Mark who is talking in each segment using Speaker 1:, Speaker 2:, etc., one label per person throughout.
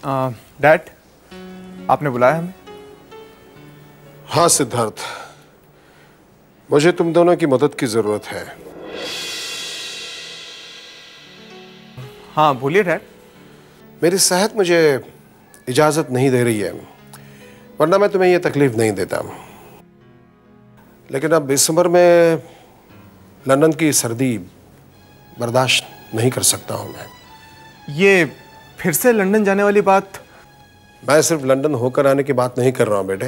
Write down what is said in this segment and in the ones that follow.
Speaker 1: Dad, आपने बुलाया हमें?
Speaker 2: हाँ सिद्धार्थ, मुझे तुम दोनों की मदद की जरूरत है।
Speaker 1: हाँ बोलिए डैड।
Speaker 2: मेरी सेहत मुझे इजाजत नहीं दे रही है, वरना मैं तुम्हें यह तकलीफ नहीं देता, लेकिन अब इस उम्र में लंदन की सर्दी बर्दाश्त नहीं कर सकता हूं मैं।
Speaker 1: ये फिर से लंदन जाने वाली बात?
Speaker 2: मैं सिर्फ लंदन होकर आने की बात नहीं कर रहा हूं बेटे,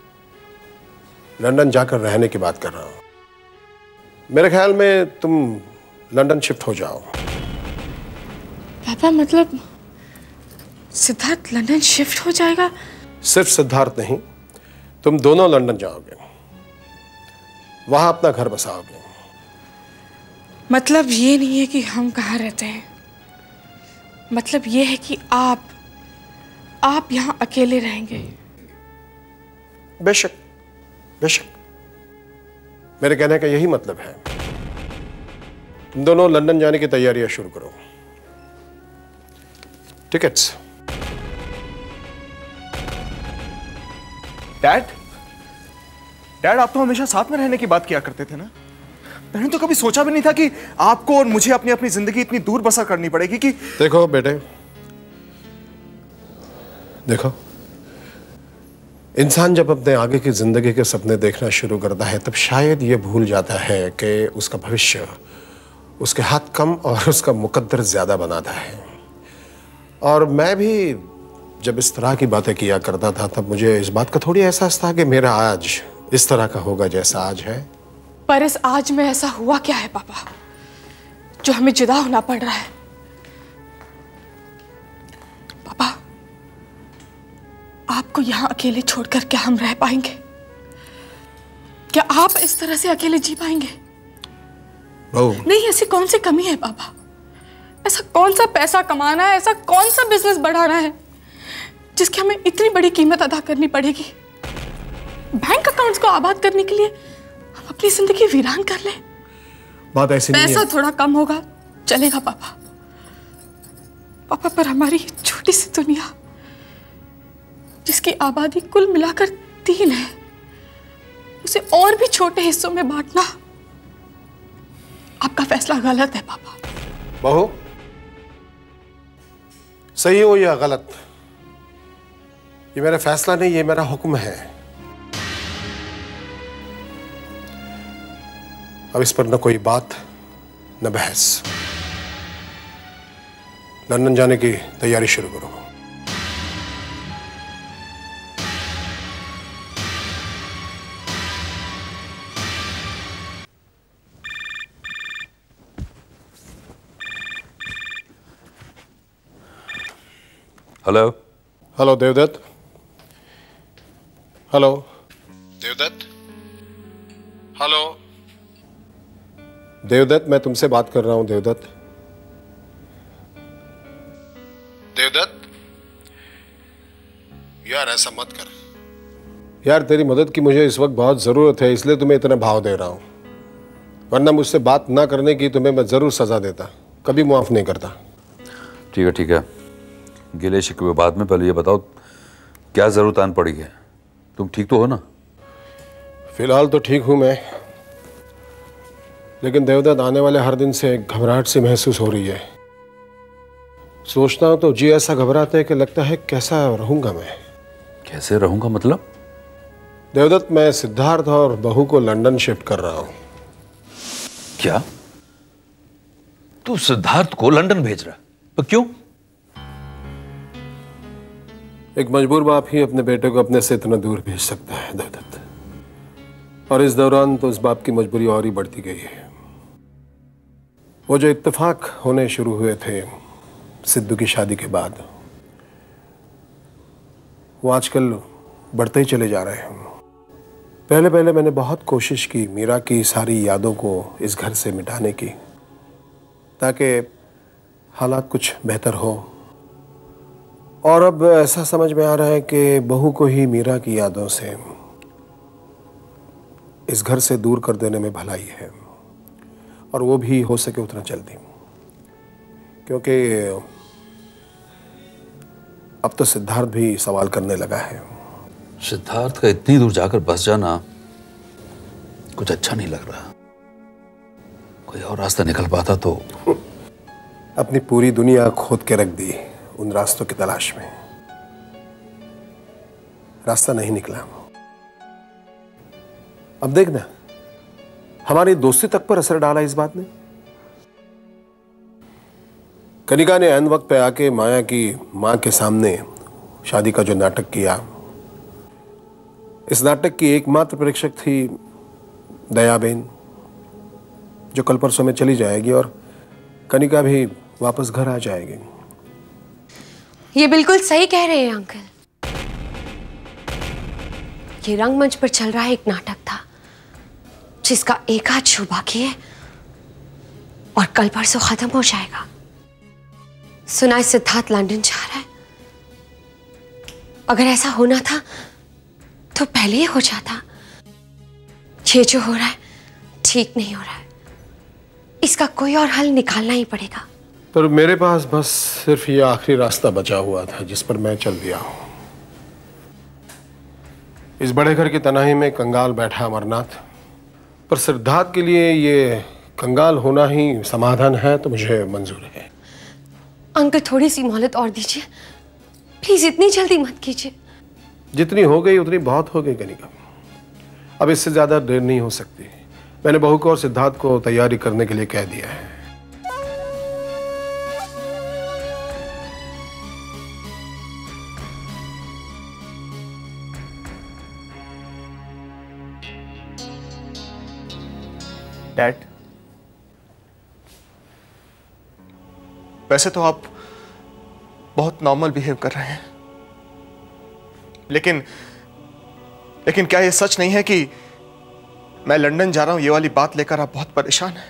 Speaker 2: लंदन जाकर रहने की बात कर रहा हूं। मेरे ख्याल में तुम लंदन शिफ्ट हो जाओ।
Speaker 3: पापा मतलब सिद्धार्थ लंदन शिफ्ट हो जाएगा?
Speaker 2: सिर्फ सिद्धार्थ नहीं, तुम दोनों लंदन जाओगे, वहां अपना घर बसाओगे।
Speaker 3: मतलब ये नहीं है कि हम कहाँ रहते हैं, मतलब ये है कि आप यहाँ अकेले रहेंगे।
Speaker 2: बेशक बेशक, मेरे कहने का यही मतलब है। तुम दोनों लंदन जाने की तैयारियां शुरू करो। टिकट्स।
Speaker 1: डैड, आप तो हमेशा साथ में रहने की बात किया करते थे ना। मैंने तो कभी सोचा भी नहीं था कि आपको और मुझे अपनी अपनी जिंदगी इतनी दूर बसर करनी पड़ेगी कि।
Speaker 2: देखो बेटे, देखो, इंसान जब अपने आगे की जिंदगी के सपने देखना शुरू करता है तब शायद ये भूल जाता है कि उसका भविष्य उसके हाथ कम और उसका मुकद्दर ज्यादा बनाता है। और मैं भी जब इस तरह की बातें किया करता था तब मुझे इस बात का थोड़ी एहसास था कि मेरा आज इस तरह का होगा जैसा आज है।
Speaker 3: पर इस आज में ऐसा हुआ क्या है पापा जो हमें जुदा होना पड़ रहा है? पापा, आपको यहां अकेले छोड़कर क्या हम रह पाएंगे? क्या आप इस तरह से अकेले जी पाएंगे? नहीं, ऐसी कौन सी कमी है पापा? ऐसा कौन सा पैसा कमाना है, ऐसा कौन सा बिजनेस बढ़ाना है जिसकी हमें इतनी बड़ी कीमत अदा करनी पड़ेगी? बैंक अकाउंट्स को आबाद करने के लिए हम अपनी जिंदगी वीरान कर लें?
Speaker 2: बात ऐसी नहीं है।
Speaker 3: पैसा थोड़ा कम होगा चलेगा पापा, पर हमारी छोटी सी दुनिया जिसकी आबादी कुल मिलाकर 3 है, उसे और भी छोटे हिस्सों में बांटना आपका फैसला गलत है पापा।
Speaker 2: बहू, सही हो या गलत, ये मेरा फैसला नहीं, ये मेरा हुक्म है। अब इस पर न कोई बात न बहस। लंदन जाने की तैयारी शुरू करो।
Speaker 4: Hello.
Speaker 2: Hello Devdatt. Hello Devdatt. Hello Devdatt, मैं तुमसे बात कर रहा हूं देवदत्त। देवदत्त, यार ऐसा मत कर यार, तेरी मदद की मुझे इस वक्त बहुत जरूरत है, इसलिए तुम्हें इतना भाव दे रहा हूं, वरना मुझसे बात ना करने की तुम्हें मैं जरूर सजा देता, कभी मुआफ नहीं करता।
Speaker 4: ठीक है ठीक है, गिले शिकवे बाद में, पहले ये बताओ क्या जरूरत आन पड़ी है? तुम ठीक तो हो ना?
Speaker 2: फिलहाल तो ठीक हूं मैं, लेकिन देवदत्त आने वाले हर दिन से घबराहट सी महसूस हो रही है। सोचता हूं तो जी ऐसा घबराता है कि लगता है कैसा रहूंगा मैं।
Speaker 4: कैसे रहूंगा मतलब?
Speaker 2: देवदत्त, मैं सिद्धार्थ और बहू को लंदन शिफ्ट कर रहा हूं।
Speaker 4: क्या? तू सिद्धार्थ को लंदन भेज रहा है? तो क्यों?
Speaker 2: एक मजबूर बाप ही अपने बेटे को अपने से इतना दूर भेज सकता है देवदत्त, और इस दौरान तो इस बाप की मजबूरी और ही बढ़ती गई है। वो जो इत्तेफाक होने शुरू हुए थे सिद्धू की शादी के बाद, वो आजकल बढ़ते ही चले जा रहे हैं। पहले पहले मैंने बहुत कोशिश की मीरा की सारी यादों को इस घर से मिटाने की, ताकि हालात कुछ बेहतर हो, और अब ऐसा समझ में आ रहा है कि बहू को ही मीरा की यादों से इस घर से दूर कर देने में भलाई है, और वो भी हो सके उतना जल्दी, क्योंकि अब तो सिद्धार्थ भी सवाल करने लगा है।
Speaker 4: सिद्धार्थ का इतनी दूर जाकर बस जाना कुछ अच्छा नहीं लग रहा। कोई और रास्ता निकल पाता तो।
Speaker 2: अपनी पूरी दुनिया खोद के रख दी उन रास्तों की तलाश में, रास्ता नहीं निकला। अब देखना, हमारी दोस्ती तक पर असर डाला इस बात ने। कनिका ने ऐन वक्त पे आके माया की मां के सामने शादी का जो नाटक किया, इस नाटक की एकमात्र प्रेक्षक थी दयाबेन, जो कल परसों में चली जाएगी और कनिका भी वापस घर आ जाएगी।
Speaker 5: ये बिल्कुल सही कह रहे हैं अंकल। ये रंगमंच पर चल रहा एक नाटक था जिसका एक आध शो बाकी है और कल परसों खत्म हो जाएगा। सुना है सिद्धार्थ लंदन जा रहा है। अगर ऐसा होना था तो पहले ही हो जाता। ये जो हो रहा है ठीक नहीं हो रहा है, इसका कोई और हल निकालना ही पड़ेगा।
Speaker 2: पर मेरे पास बस सिर्फ ये आखिरी रास्ता बचा हुआ था जिस पर मैं चल दिया हूं। इस बड़े घर की तनाही में कंगाल बैठा अमर नाथ, पर सिद्धार्थ के लिए ये कंगाल होना ही समाधान है तो मुझे मंजूर है।
Speaker 5: अंकल थोड़ी सी मोहलत और दीजिए प्लीज, इतनी जल्दी मत कीजिए।
Speaker 2: जितनी हो गई उतनी बहुत हो गई कनिका, अब इससे ज्यादा देर नहीं हो सकती। मैंने बहू को और सिद्धार्थ को तैयारी करने के लिए कह दिया है।
Speaker 1: डैड, वैसे तो आप बहुत नॉर्मल बिहेव कर रहे हैं, लेकिन क्या यह सच नहीं है कि मैं लंदन जा रहा हूं, ये वाली बात लेकर आप बहुत परेशान हैं?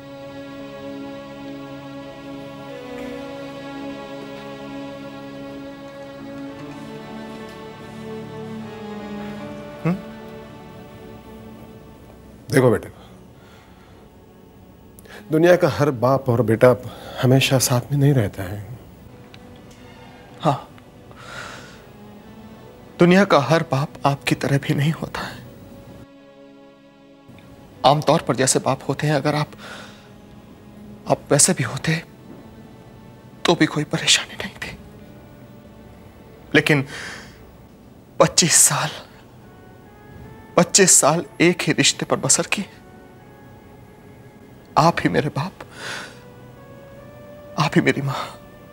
Speaker 2: देखो बेटे, दुनिया का हर बाप और बेटा हमेशा साथ में नहीं रहता है।
Speaker 1: हाँ, दुनिया का हर बाप आपकी तरह भी नहीं होता है। आमतौर पर जैसे बाप होते हैं, अगर आप वैसे भी होते तो भी कोई परेशानी नहीं थी। लेकिन 25 साल एक ही रिश्ते पर बसर किए। आप ही मेरे बाप, आप ही मेरी मां,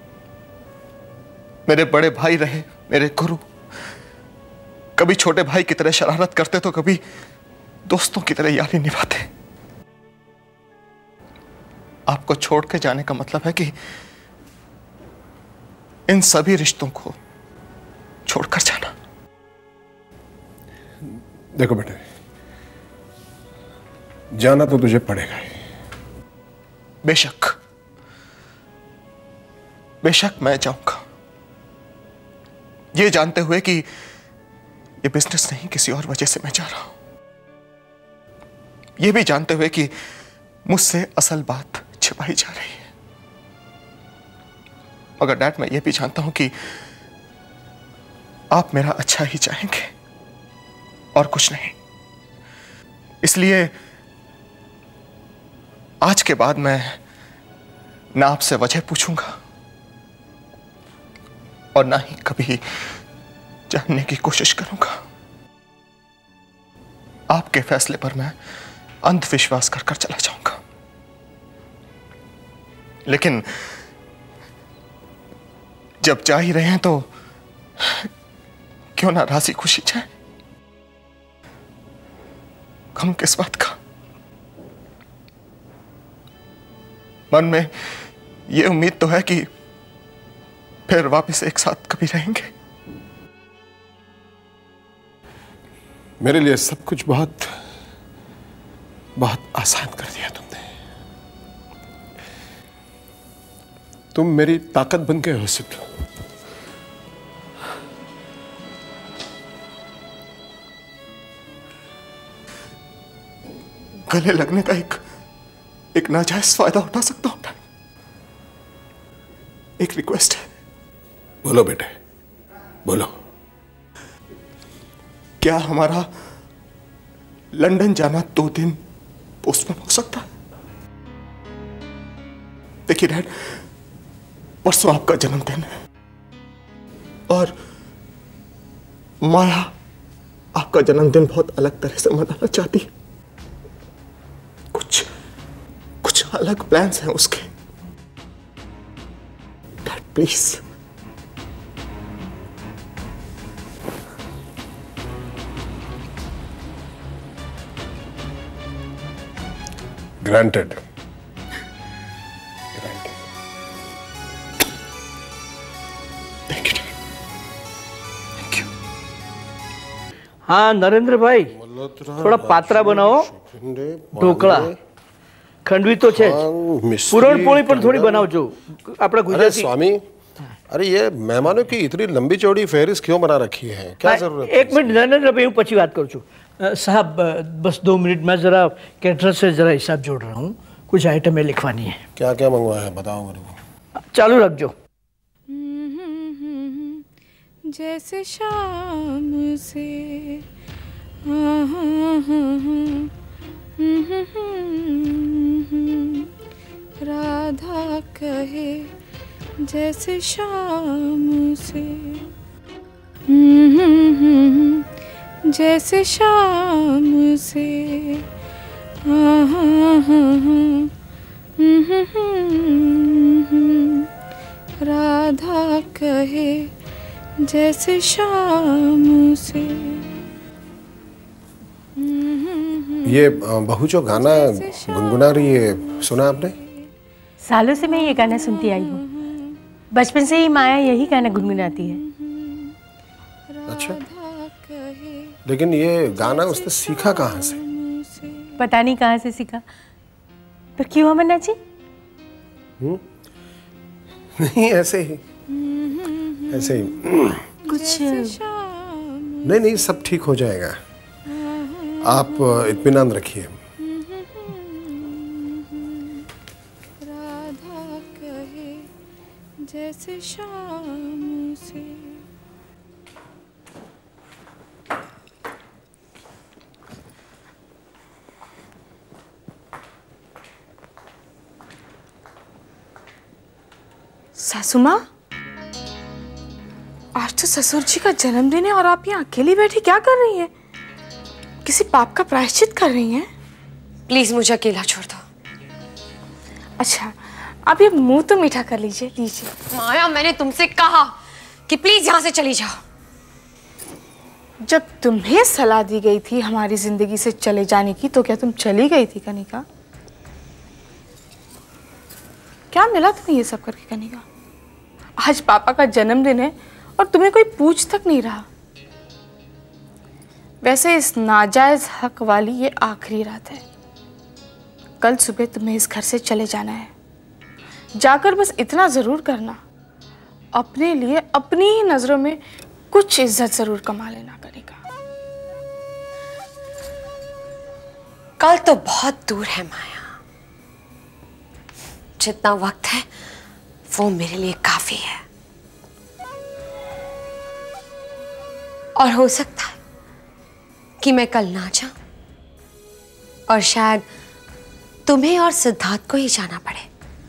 Speaker 1: मेरे बड़े भाई रहे, मेरे गुरु। कभी छोटे भाई की तरह शरारत करते तो कभी दोस्तों की तरह यारी निभाते। आपको छोड़ के जाने का मतलब है कि इन सभी रिश्तों को छोड़कर जाना।
Speaker 2: देखो बेटे, जाना तो तुझे पड़ेगा ही।
Speaker 1: बेशक मैं जाऊंगा, ये जानते हुए कि ये बिजनेस नहीं, किसी और वजह से मैं जा रहा हूं। ये भी जानते हुए कि मुझसे असल बात छिपाई जा रही है। मगर डैड, मैं ये भी जानता हूं कि आप मेरा अच्छा ही चाहेंगे और कुछ नहीं। इसलिए आज के बाद मैं ना आपसे वजह पूछूंगा और ना ही कभी जानने की कोशिश करूंगा। आपके फैसले पर मैं अंधविश्वास कर चला जाऊंगा। लेकिन जब जा ही रहे हैं तो क्यों ना राजी खुशी जाए। गम किस बात का? मन में यह उम्मीद तो है कि फिर वापस एक साथ कभी रहेंगे।
Speaker 2: मेरे लिए सब कुछ बहुत बहुत आसान कर दिया तुमने। तुम मेरी ताकत बन गए हो सिद्ध।
Speaker 1: गले लगने का एक नाजायज फायदा उठा सकता हूं। एक रिक्वेस्ट है।
Speaker 2: बोलो बेटे। बोलो।
Speaker 1: क्या हमारा लंदन जाना 2 दिन पोस्टपोन हो सकता है? देखिए डैड, परसों आपका जन्मदिन है और माया आपका जन्मदिन बहुत अलग तरह से मनाना चाहती है। कुछ अलग प्लान्स हैं उसके। Dad please.
Speaker 2: ग्रांटेड।
Speaker 6: हाँ नरेंद्र भाई, थोड़ा पात्रा बनाओ, ढोकळा खंडवी तो छे, पुरणपोळी पण थोड़ी बनाओ जो अपना गुजराती।
Speaker 2: स्वामी, अरे ये मेहमानों की इतनी लंबी चौड़ी फेहरिस्त क्यों बना रखी है? क्या जरूरत है?
Speaker 6: 1 मिनट नरेंद्र भाई, हूँ पची बात करूँ छू। साहब बस 2 मिनट में जरा कैटरर से जरा हिसाब जोड़ रहा हूँ, कुछ आइटमें लिखवानी है।
Speaker 2: क्या क्या मंगवाया है बताओ मेरे को।
Speaker 6: चालू रख जो।
Speaker 3: जैसे शाम से राधा कहे, जैसे शाम से जैसे शाम से राधा कहे, जैसे शाम से।
Speaker 2: ये बहू जो गाना गुनगुना रही है, सुना आपने?
Speaker 7: सालों से मैं ये गाना सुनती आई हूँ, बचपन से ही माया यही गाना गुनगुनाती है।
Speaker 2: अच्छा, लेकिन ये गाना उसने सीखा कहाँ से?
Speaker 7: पता नहीं कहाँ से सीखा, पर क्यों अमर नाथ जी?
Speaker 2: नहीं ऐसे ही
Speaker 7: कुछ
Speaker 2: नहीं, सब ठीक हो जाएगा, आप इत्मीनान रखिए।
Speaker 3: राधा कहे, जैसे शाम से। सासू माँ, आज तो ससुर जी का जन्मदिन है और आप यहाँ अकेली बैठी क्या कर रही हैं? किसी पाप का प्रायश्चित कर रही हैं?
Speaker 5: प्लीज मुझे अकेला छोड़ दो।
Speaker 3: अच्छा, आप ये मुंह तो मीठा कर लीजिए।
Speaker 5: माया, मैंने तुमसे कहा कि प्लीज यहाँ से चली जाओ।
Speaker 3: जब तुम्हें सलाह दी गई थी हमारी जिंदगी से चले जाने की, तो क्या तुम चली गई थी कनिका? क्या मिला तुम्हें ये सब करके कनिका? आज पापा का जन्मदिन है और तुम्हें कोई पूछ तक नहीं रहा। वैसे इस नाजायज हक वाली ये आखिरी रात है। कल सुबह तुम्हें इस घर से चले जाना है। जाकर बस इतना जरूर करना, अपने लिए अपनी ही नजरों में कुछ इज्जत जरूर कमा लेना कनिका।
Speaker 5: कल तो बहुत दूर है माया, जितना वक्त है वो मेरे लिए काफी है। और हो सकता है कि मैं कल ना जाऊं और शायद तुम्हें और सिद्धार्थ को ही जाना पड़े।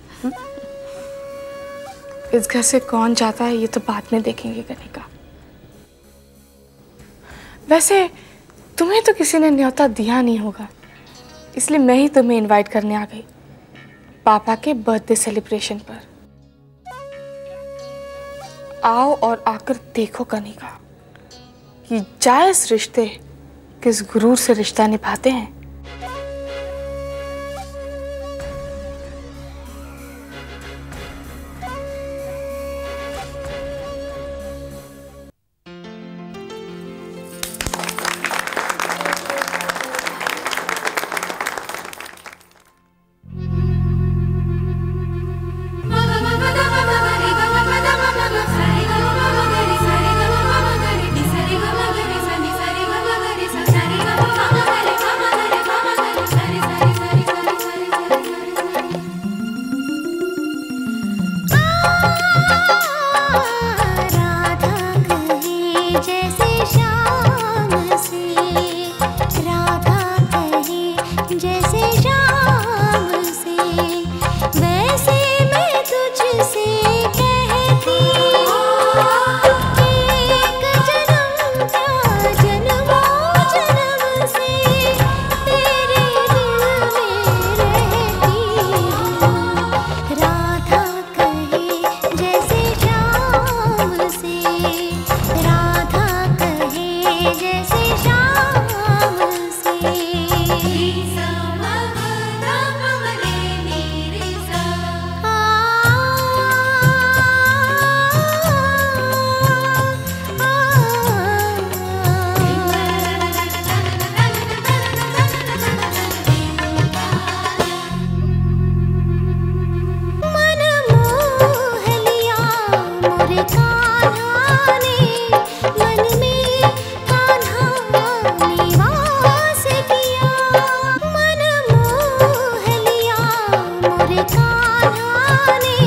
Speaker 3: इस घर से कौन जाता है ये तो बाद में देखेंगे कनिका। वैसे तुम्हें तो किसी ने न्योता दिया नहीं होगा, इसलिए मैं ही तुम्हें इनवाइट करने आ गई पापा के बर्थडे सेलिब्रेशन पर। आओ और आकर देखो कनिका कि जायज रिश्ते किस गुरूर से रिश्ता निभाते हैं।
Speaker 8: कान्हा ने